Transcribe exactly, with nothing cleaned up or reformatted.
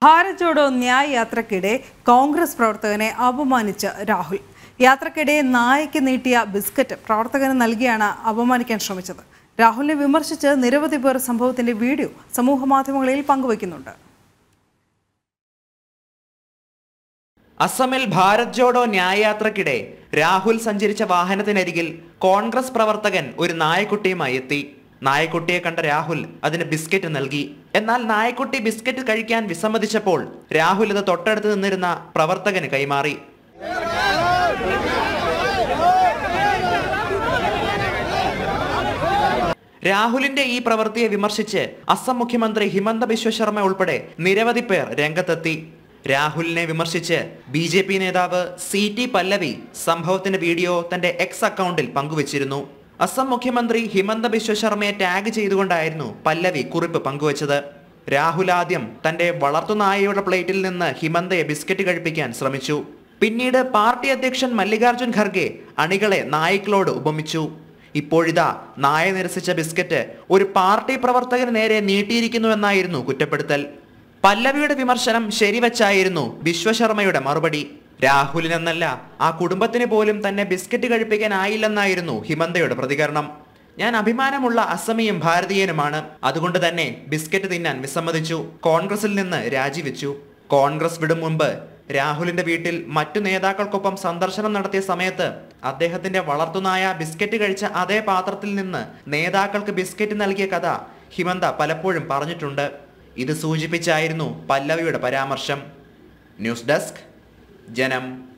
ഭാരത് ജോഡോ ന്യായ് യാത്രക്കിടെ കോൺഗ്രസ് പ്രവർത്തകനെ അപമാനിച്ച രാഹുൽ. യാത്രക്കിടെ നായയ്ക്ക് നീട്ടിയ ബിസ്ക്കറ്റ് പ്രവർത്തകന് നൽകിയാണ് അപമാനിക്കാൻ ശ്രമിച്ചത്. രാഹുലിനെ വിമർശിച്ച് നിരവധി പേർ സംഭവത്തിന്റെ വീഡിയോ സമൂഹമാധ്യമങ്ങളിൽ പങ്കുവയ്ക്കുന്നുണ്ട്. അസമിൽ ഭാരത് ജോഡോ ന്യായ് യാത്രക്കിടെ രാഹുൽ സഞ്ചരിച്ച വാഹനത്തിനരികിൽ കോൺഗ്രസ് പ്രവർത്തകൻ ഒരു നായക്കുട്ടിയുമായി എത്തി. നായക്കുട്ടിയെ കണ്ട രാഹുൽ അതിന് ബിസ്ക്കറ്റ് നൽകി. എന്നാൽ നായക്കുട്ടി ബിസ്ക്കറ്റ് കഴിക്കാൻ വിസമ്മതിച്ചപ്പോൾ രാഹുൽ അത് തൊട്ടടുത്ത് നിന്നിരുന്ന പ്രവർത്തകന് കൈമാറി. രാഹുലിന്റെ ഈ പ്രവൃത്തിയെ വിമർശിച്ച് അസം മുഖ്യമന്ത്രി ഹിമന്ത ബിശ്വ ശർമ്മ ഉൾപ്പെടെ നിരവധി പേർ രംഗത്തെത്തി. രാഹുലിനെ വിമർശിച്ച് ബി ജെ പി നേതാവ് സി ടി പല്ലവി സംഭവത്തിന്റെ വീഡിയോ തന്റെ എക്സ് അക്കൗണ്ടിൽ പങ്കുവച്ചിരുന്നു. അസം മുഖ്യമന്ത്രി ഹിമന്ത ബിശ്വ ശർമ്മയെ ടാഗ് ചെയ്തുകൊണ്ടായിരുന്നു പല്ലവി കുറിപ്പ് പങ്കുവച്ചത്. രാഹുൽ ആദ്യം തന്റെ വളർത്തുനായയുടെ പ്ലേറ്റിൽ നിന്ന് ഹിമന്തയെ ബിസ്ക്കറ്റ് കഴിപ്പിക്കാൻ ശ്രമിച്ചു. പിന്നീട് പാർട്ടി അധ്യക്ഷൻ മല്ലികാർജുൻ ഖർഗെ അണികളെ നായ്ക്കളോട് ഉപമിച്ചു. ഇപ്പോഴിതാ നായ നിരസിച്ച ബിസ്ക്കറ്റ് ഒരു പാർട്ടി പ്രവർത്തകന് നേരെ നീട്ടിയിരിക്കുന്നുവെന്നായിരുന്നു കുറ്റപ്പെടുത്തൽ. പല്ലവിയുടെ വിമർശനം ശരിവച്ചായിരുന്നു ബിശ്വശർമ്മയുടെ മറുപടി. രാഹുലിനെന്നല്ല, ആ കുടുംബത്തിന് പോലും തന്നെ ബിസ്ക്കറ്റ് കഴിപ്പിക്കാനായില്ലെന്നായിരുന്നു ഹിമന്തയുടെ പ്രതികരണം. ഞാൻ അഭിമാനമുള്ള അസമിയും ഭാരതീയനുമാണ്, അതുകൊണ്ട് തന്നെ ബിസ്ക്കറ്റ് തിന്നാൻ വിസമ്മതിച്ചു. കോൺഗ്രസിൽ നിന്ന് രാജിവെച്ചു. കോൺഗ്രസ് വിടും മുമ്പ് രാഹുലിന്റെ വീട്ടിൽ മറ്റു നേതാക്കൾക്കൊപ്പം സന്ദർശനം നടത്തിയ സമയത്ത് അദ്ദേഹത്തിന്റെ വളർത്തുനായ ബിസ്ക്കറ്റ് കഴിച്ച അതേ പാത്രത്തിൽ നിന്ന് നേതാക്കൾക്ക് ബിസ്ക്കറ്റ് നൽകിയ കഥ ഹിമന്ത പലപ്പോഴും പറഞ്ഞിട്ടുണ്ട്. ഇത് സൂചിപ്പിച്ചായിരുന്നു പല്ലവിയുടെ പരാമർശം. ന്യൂസ് ഡെസ്ക്, ജനം.